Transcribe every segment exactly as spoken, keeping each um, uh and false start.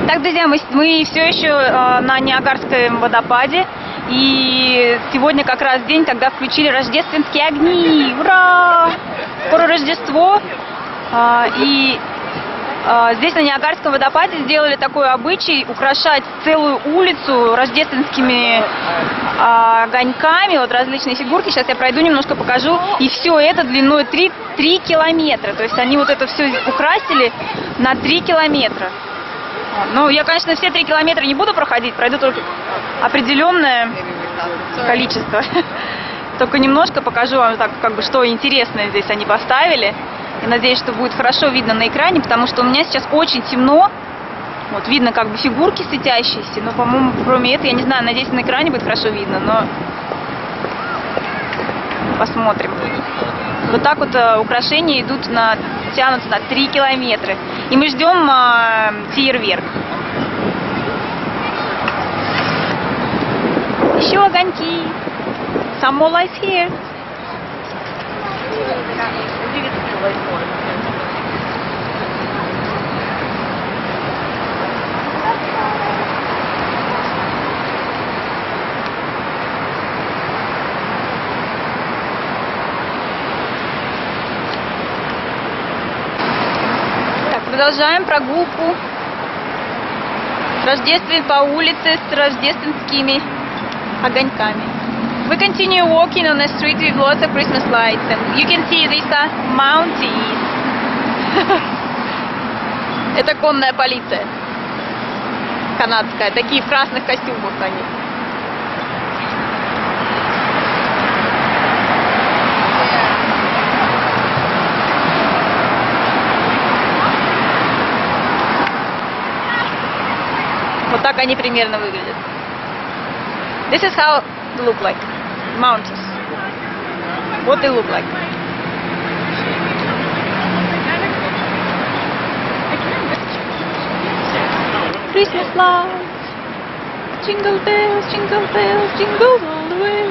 Так, друзья, мы, мы все еще э, на Ниагарском водопаде. И сегодня как раз день, когда включили рождественские огни. Ура! Скоро Рождество. Э, и э, здесь на Ниагарском водопаде сделали такой обычай украшать целую улицу рождественскими э, огоньками. Вот различные фигурки. Сейчас я пройду немножко, покажу. И все это длиной три километра. То есть они вот это все украсили на три километра. Ну, я, конечно, все три километра не буду проходить, пройду только определенное количество. Только немножко покажу вам, так, как бы, что интересное здесь они поставили. И надеюсь, что будет хорошо видно на экране, потому что у меня сейчас очень темно. Вот, видно как бы фигурки светящиеся, но, по-моему, кроме этого, я не знаю, надеюсь, на экране будет хорошо видно, но посмотрим. Вот так вот э, украшения идут на, тянутся на три километра. И мы ждем э, фейерверк. Еще огоньки. Some more lights here. Продолжаем прогулку Рождествие по улице с рождественскими огоньками. We continue walking on the street with lots of Christmas lights, and you can see these are Mounties. Это конная полиция канадская, такие в красных костюмах они. Вот так они примерно выглядят. This is how they look like. Mountains. What they look like. Christmas lights. Jingle bells, jingle bells, jingle all the way.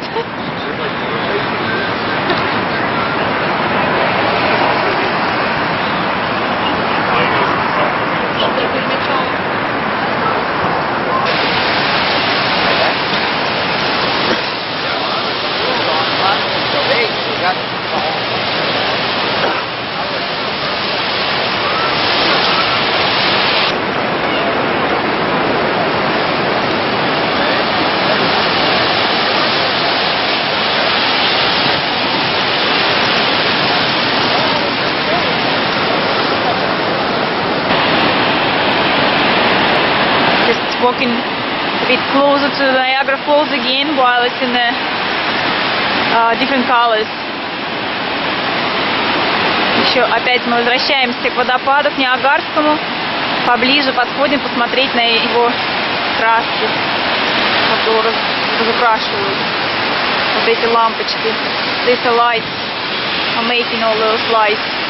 Walking a bit closer to the Niagara Falls again while it's in the uh, different colors. Еще опять мы возвращаемся к водопаду, к Ниагарскому. Поближе подходим посмотреть на его краски, которые разукрашивают вот эти лампочки. These lights are making all those lights.